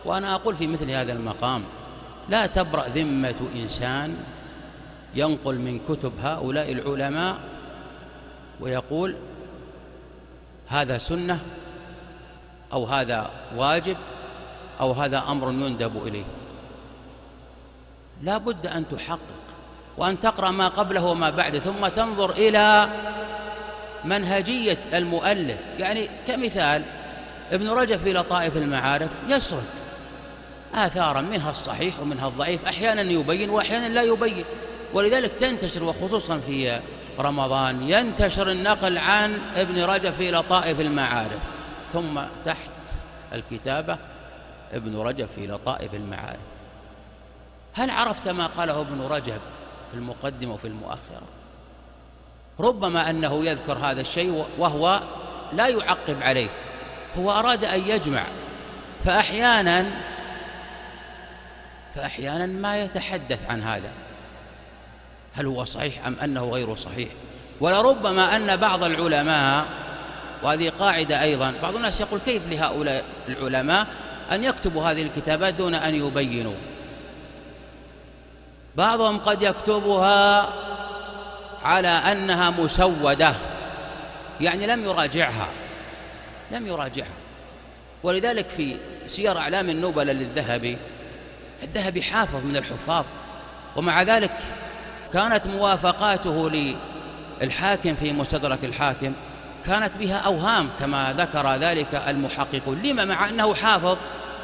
وأنا أقول في مثل هذا المقام لا تبرأ ذمة إنسان ينقل من كتب هؤلاء العلماء ويقول هذا سنة أو هذا واجب أو هذا أمر يندب إليه. لا بد أن تحقق وأن تقرأ ما قبله وما بعده، ثم تنظر إلى منهجية المؤلف. يعني كمثال ابن رجب في لطائف المعارف يسرد آثارا منها الصحيح ومنها الضعيف، أحيانا يبين وأحيانا لا يبين، ولذلك تنتشر، وخصوصا في رمضان ينتشر النقل عن ابن رجب في لطائف المعارف، ثم تحت الكتابة ابن رجب في لطائف المعارف. هل عرفت ما قاله ابن رجب في المقدمة وفي المؤخرة؟ ربما أنه يذكر هذا الشيء وهو لا يعقب عليه، هو أراد أن يجمع، فأحيانا ما يتحدث عن هذا هل هو صحيح أم أنه غير صحيح. ولربما أن بعض العلماء، وهذه قاعدة أيضا، بعض الناس يقول كيف لهؤلاء العلماء أن يكتبوا هذه الكتابات دون أن يبينوا؟ بعضهم قد يكتبها على أنها مسودة، يعني لم يراجعها. ولذلك في سير أعلام النبلاء للذهبي، الذهبي حافظ من الحفاظ، ومع ذلك كانت موافقاته للحاكم في مستدرك الحاكم كانت بها أوهام كما ذكر ذلك المحققون. لما؟ مع أنه حافظ،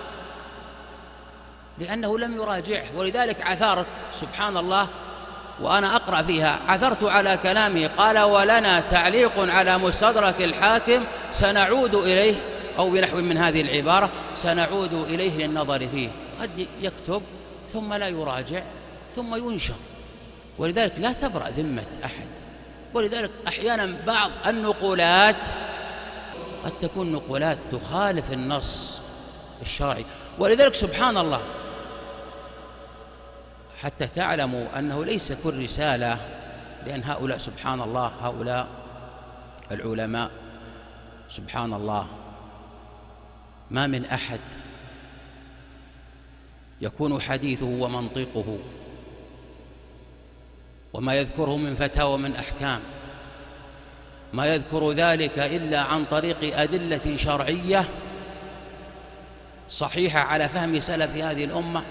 لأنه لم يراجعه. ولذلك عثرت سبحان الله وأنا أقرأ فيها، عثرت على كلامه قال ولنا تعليق على مستدرك الحاكم سنعود إليه، أو بنحو من هذه العبارة سنعود إليه للنظر فيه. قد يكتب ثم لا يراجع ثم ينشر، ولذلك لا تبرأ ذمة أحد. ولذلك أحيانا بعض النقولات قد تكون نقولات تخالف النص الشرعي. ولذلك سبحان الله، حتى تعلموا أنه ليس كل رسالة، لأن هؤلاء سبحان الله، هؤلاء العلماء سبحان الله ما من أحد يكون حديثه ومنطقه وما يذكره من فتاوى من أحكام ما يذكر ذلك إلا عن طريق أدلة شرعية صحيحة على فهم سلف هذه الأمة،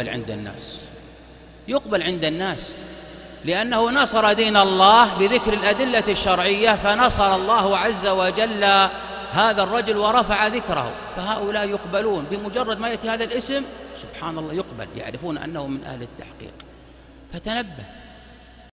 يقبل عند الناس، لأنه نصر دين الله بذكر الأدلة الشرعية، فنصر الله عز وجل هذا الرجل ورفع ذكره، فهؤلاء يقبلون بمجرد ما يأتي هذا الاسم سبحان الله يقبل، يعرفون أنه من أهل التحقيق. فتنبه.